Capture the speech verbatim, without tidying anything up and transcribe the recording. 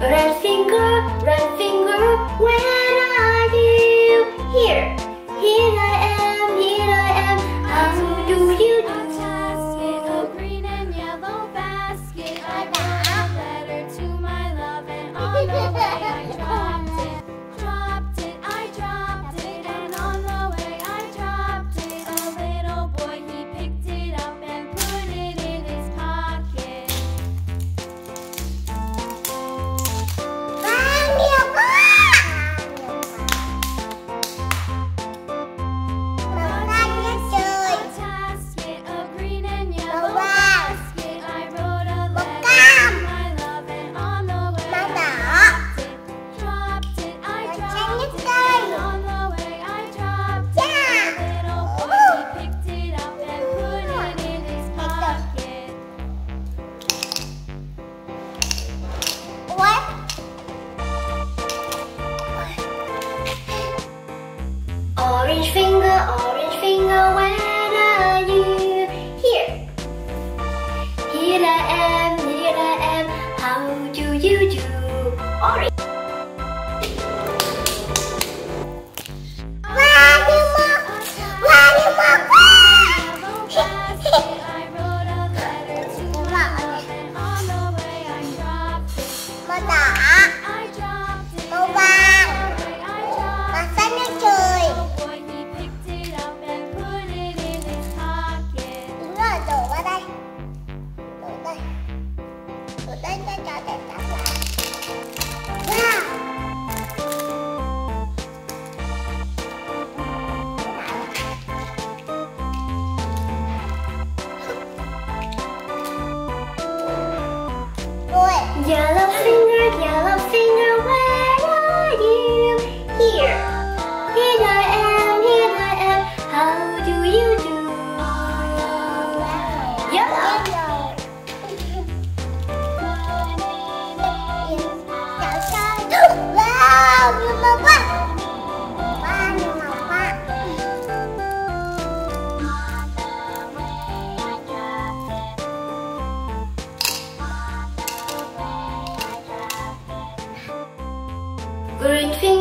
Red finger, red finger, where are you? Here, here I am, here I am. How do you do? A green and yellow basket. I brought a letter to my love, and on the way I dropped it, dropped it, I dropped it, and on the way I dropped it. A little boy, he picked it up and put it in his pocket. Orange finger, orange finger, where are you? Here, here I am, here I am. How do you do? Orange. Yellow finger, yellow finger, where are you? Here, here I am, here I am. How do you do? Yellow. Wow, nhiều màu quá. Wow, nhiều màu quá. Green finger.